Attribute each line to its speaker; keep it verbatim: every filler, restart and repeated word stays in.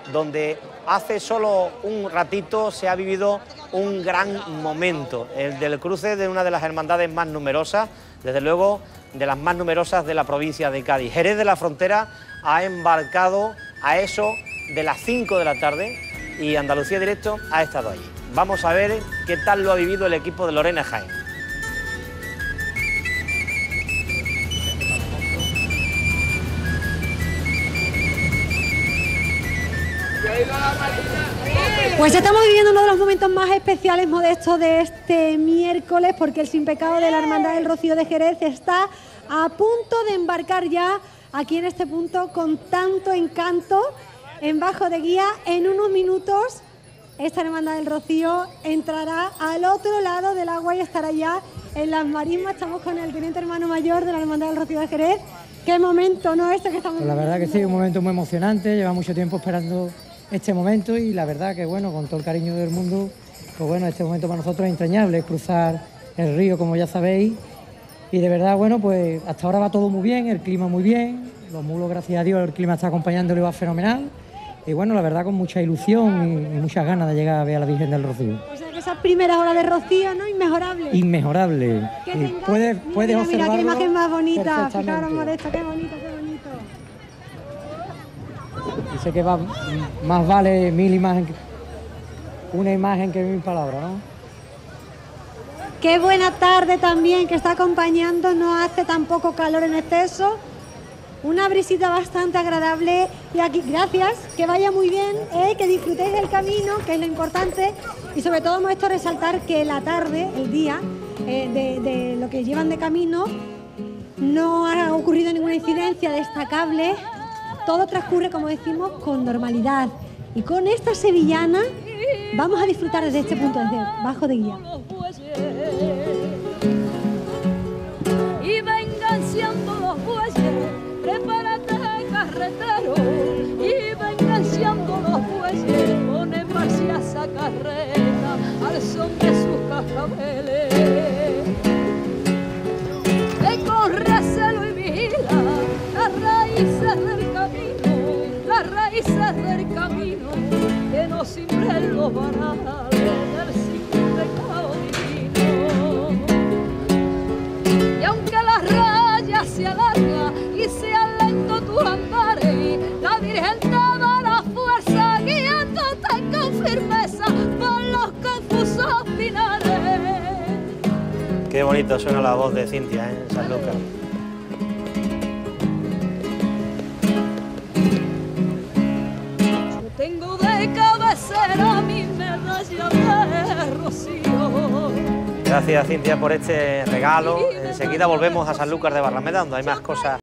Speaker 1: donde hace solo un ratito se ha vivido un gran momento, el del cruce de una de las hermandades más numerosas, desde luego de las más numerosas de la provincia de Cádiz. Jerez de la Frontera ha embarcado a eso de las cinco de la tarde y Andalucía Directo ha estado allí. Vamos a ver qué tal lo ha vivido el equipo de Lorena Jaén.
Speaker 2: Pues estamos viviendo uno de los momentos más especiales, Modesto, de este miércoles, porque el Sin Pecado de la Hermandad del Rocío de Jerez está a punto de embarcar ya aquí en este punto con tanto encanto en Bajo de Guía. En unos minutos esta Hermandad del Rocío entrará al otro lado del agua y estará ya en las marismas. Estamos con el teniente hermano mayor de la Hermandad del Rocío de Jerez. Qué momento, ¿no? Este que estamos
Speaker 3: pues la verdad que sí, un momento muy emocionante, lleva mucho tiempo esperando este momento y la verdad que bueno, con todo el cariño del mundo, pues bueno, este momento para nosotros es entrañable, es cruzar el río, como ya sabéis, y de verdad, bueno, pues hasta ahora va todo muy bien, el clima muy bien, los mulos, gracias a Dios, el clima está acompañándolo y va fenomenal, y bueno, la verdad con mucha ilusión y, y muchas ganas de llegar a ver a la Virgen del Rocío.
Speaker 2: O sea que esas primeras horas de Rocío, ¿no? Inmejorable.
Speaker 3: Inmejorable.
Speaker 2: Y
Speaker 3: puedes,
Speaker 2: mira,
Speaker 3: puedes
Speaker 2: mira,
Speaker 3: observarlo.
Speaker 2: Mira qué imagen más bonita,
Speaker 3: perfectamente.
Speaker 2: fijaros, Modesto, qué bonito, qué bonito.
Speaker 3: Dice que va, más vale mil imágenes, una imagen que mil palabras, ¿no?
Speaker 2: Qué buena tarde también que está acompañando, no hace tampoco calor en exceso, una brisita bastante agradable y aquí, gracias, que vaya muy bien, eh, que disfrutéis del camino, que es lo importante, y sobre todo hemos hecho resaltar que la tarde, el día, eh, de, de lo que llevan de camino, no ha ocurrido ninguna incidencia destacable. Todo transcurre, como decimos, con normalidad. Y con esta sevillana vamos a disfrutar desde este punto, desde Bajo de Guía.
Speaker 4: Y vengan siendo los bueyes, prepárate carretero. Y vengan siendo los bueyes, pone marcha esa carreta al son de sus cascabeles. De correcelo y vigila las raíces del las raíces del camino que no simbren los varales del sin pecado divino. Y aunque la raya se alarga y sea lento tu andar, la Virgen te da la fuerza guiándote con firmeza por los confusos pinares.
Speaker 1: Qué bonito suena la voz de Cintia, ¿eh? En San Lucas.
Speaker 4: Tengo de cabecera mi medalla de rocío.
Speaker 1: Gracias, Cintia, por este regalo. Enseguida volvemos a Sanlúcar de Barrameda, donde hay más cosas